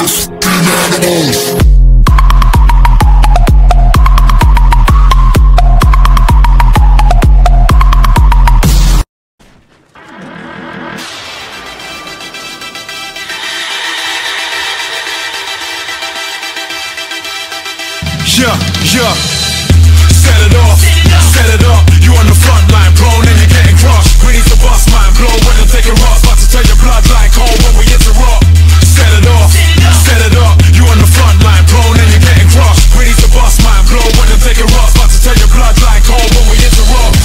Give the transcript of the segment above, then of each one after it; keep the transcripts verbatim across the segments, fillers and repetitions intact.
most animals. Yeah, yeah. Set it off, set it up. You on the front line, prone and you're getting crushed. We need to bust, mind blow when I'm taking rocks. About to turn your blood like cold when we interrupt. Set it off, set it up. You on the front line, prone and you're getting crushed. We need to bust, mind blow when I'm taking rocks. About to turn your blood like cold when we interrupt.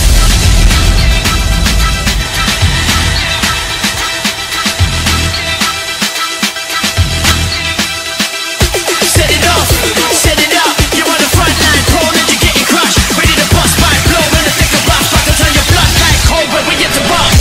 Set it off, set it up. You on the front line, prone and you're getting crushed. Ready to bust, mind blow when I take a rush. About to turn your blood like cold when we interrupt.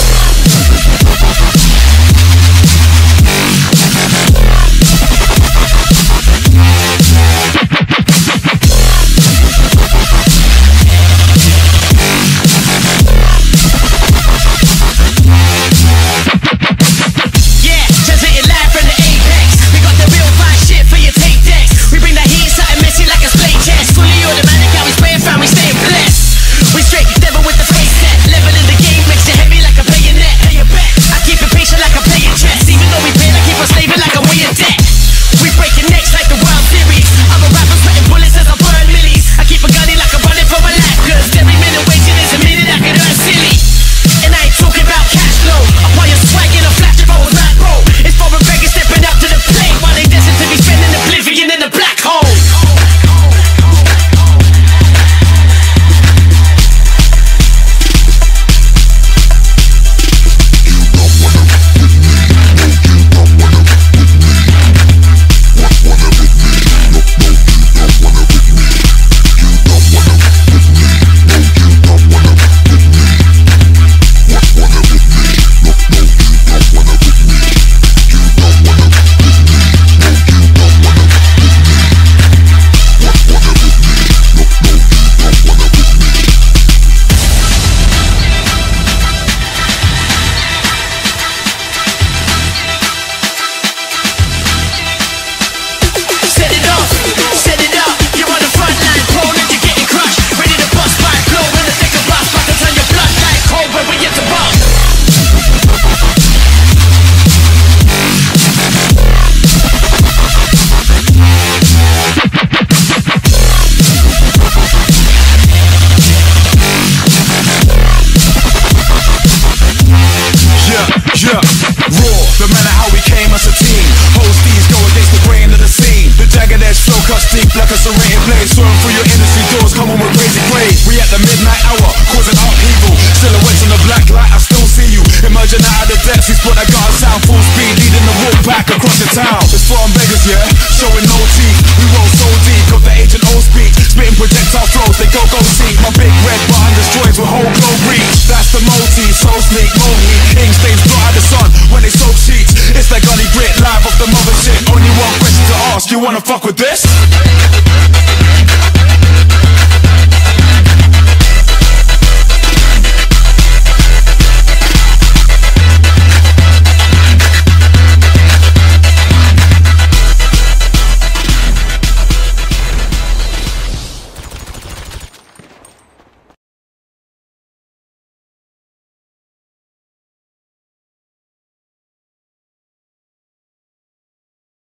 Yeah, raw, no matter how we came as a team. Host these go against the grain of the scene. The jagged edge flow cuts deep like a serrated blade. Swerve through your industry doors, come on with crazy grade. We at the midnight hour, causing upheaval. Silhouettes on the black light, I still see you. Emerging out of the depths, we spot that guard sound. Full speed, leading the walk back across the town. It's for them beggars, yeah, showing no teeth. We roll so deep, got the ancient old speak. Spitting projectile flows, they go go seek. My big red button destroys with whole globe reach. That's the multi, so sleek, mohi. Ink stains blot out the sun when they soak sheets. It's like gully grit, live off the mother shit. Only one question to ask, you wanna fuck with this?